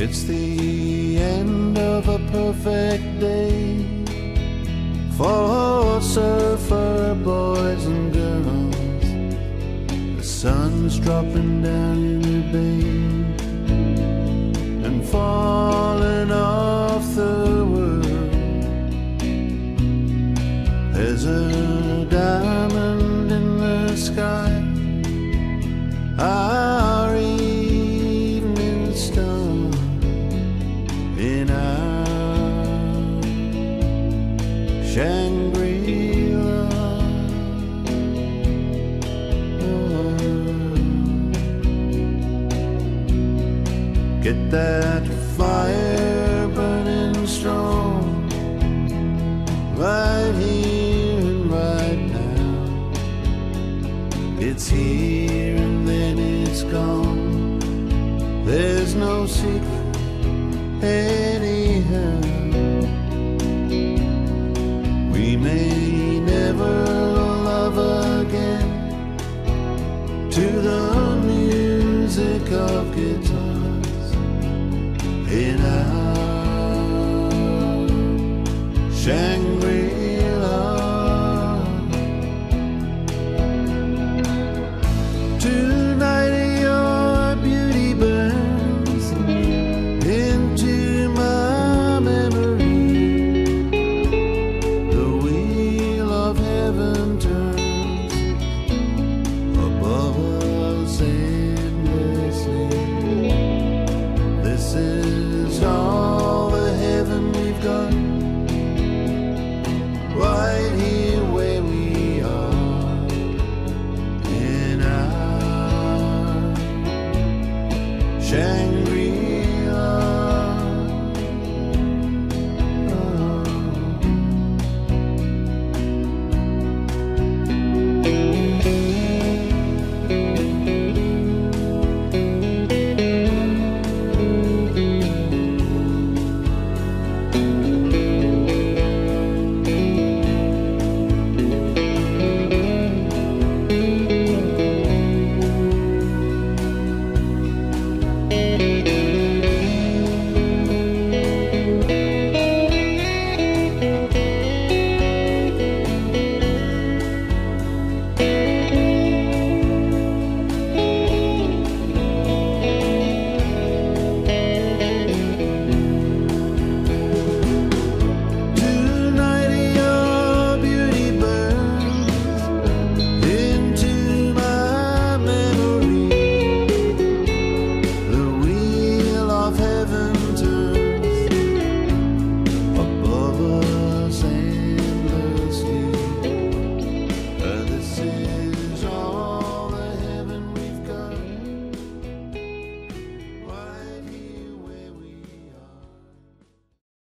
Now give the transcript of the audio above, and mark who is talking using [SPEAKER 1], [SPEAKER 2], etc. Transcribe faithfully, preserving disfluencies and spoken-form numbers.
[SPEAKER 1] It's the end of a perfect day for surfer boys and girls. The sun's dropping down in the bay and falling off the world. There's a diamond in the sky, our evening star, in our Shangri-La. Oh. Get that